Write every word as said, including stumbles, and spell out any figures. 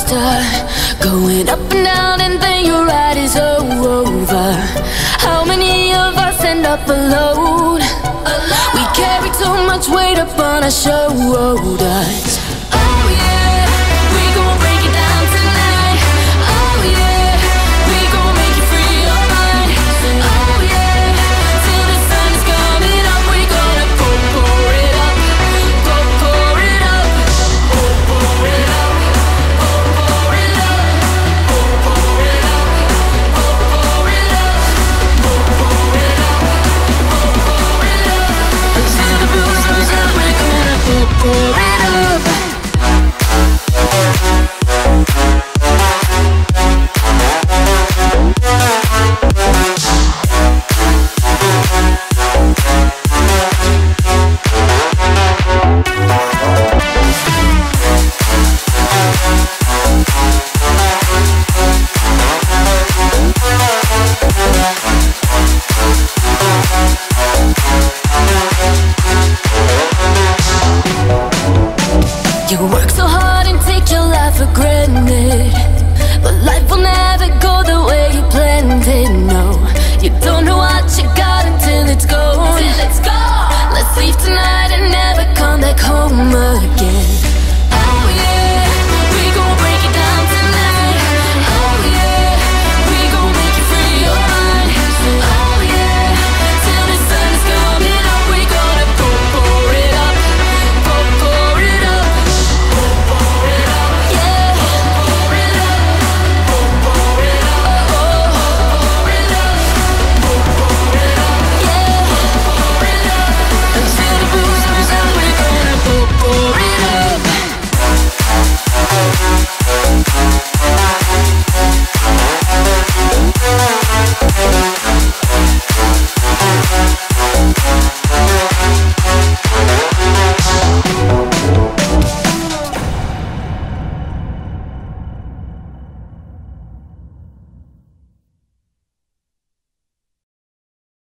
coaster, going up and down and then your ride is over. How many of us end up alone? We carry too much weight up on our shoulders. Oh yeah, we gon' break it down tonight. Oh yeah, we gon' make you free your mind. Oh yeah, till the sun is coming up, we gonna pour, pour it up, pour, pour it up, pour, pour it up, pour, pour it up, pour, pour it up, pour, pour it up, pour, pour it up, pour, pour it up. Until the blues rise up, we gonna pour, pour it up. You work so hard and take your life for granted, but life will never go the way you planned it, no. You don't know what you got until it's gone. Till it's gone. Let's leave tonight and